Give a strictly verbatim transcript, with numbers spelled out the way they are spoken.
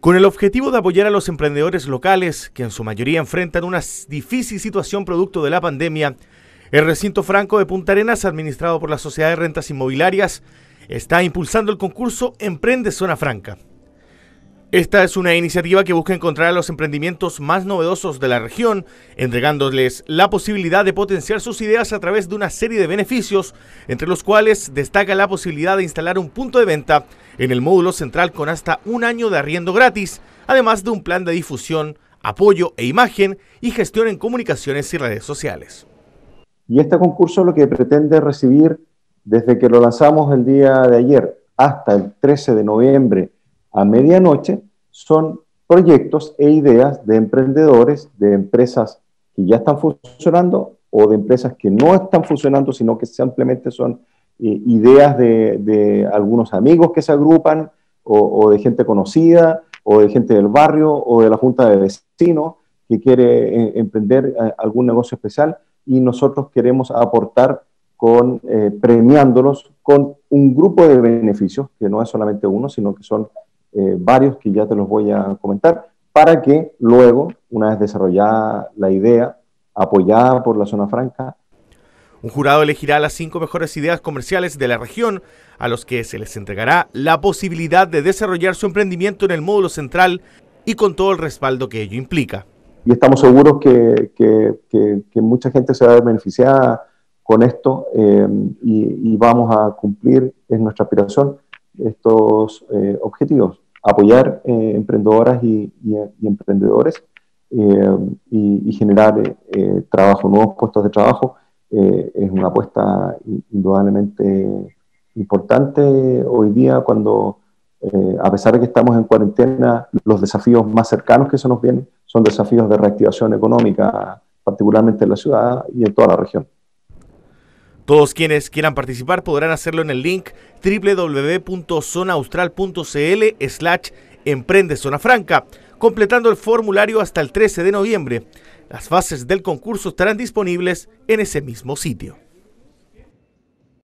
Con el objetivo de apoyar a los emprendedores locales, que en su mayoría enfrentan una difícil situación producto de la pandemia, el Recinto Franco de Punta Arenas, administrado por la Sociedad de Rentas Inmobiliarias, está impulsando el concurso Emprende Zona Franca. Esta es una iniciativa que busca encontrar a los emprendimientos más novedosos de la región, entregándoles la posibilidad de potenciar sus ideas a través de una serie de beneficios, entre los cuales destaca la posibilidad de instalar un punto de venta en el módulo central con hasta un año de arriendo gratis, además de un plan de difusión, apoyo e imagen y gestión en comunicaciones y redes sociales. Y este concurso lo que pretende recibir desde que lo lanzamos el día de ayer hasta el trece de noviembre a medianoche son proyectos e ideas de emprendedores, de empresas que ya están funcionando o de empresas que no están funcionando, sino que simplemente son eh, ideas de, de algunos amigos que se agrupan o, o de gente conocida o de gente del barrio o de la junta de vecinos que quiere eh, emprender eh, algún negocio especial, y nosotros queremos aportar con, eh, premiándolos con un grupo de beneficios, que no es solamente uno, sino que son eh, varios que ya te los voy a comentar, para que luego, una vez desarrollada la idea, apoyada por la Zona Franca, un jurado elegirá las cinco mejores ideas comerciales de la región, a los que se les entregará la posibilidad de desarrollar su emprendimiento en el módulo central y con todo el respaldo que ello implica. Y estamos seguros que, que, que, que mucha gente se va a ver beneficiada con esto eh, y, y vamos a cumplir, es nuestra aspiración, estos eh, objetivos, apoyar eh, emprendedoras y, y, y emprendedores eh, y, y generar eh, trabajo, nuevos puestos de trabajo. Eh, es una apuesta indudablemente importante hoy día cuando, eh, a pesar de que estamos en cuarentena, los desafíos más cercanos que se nos vienen son desafíos de reactivación económica, particularmente en la ciudad y en toda la región. Todos quienes quieran participar podrán hacerlo en el link doble u doble u doble u punto zona austral punto c l slash emprende zona franca, completando el formulario hasta el trece de noviembre. Las bases del concurso estarán disponibles en ese mismo sitio.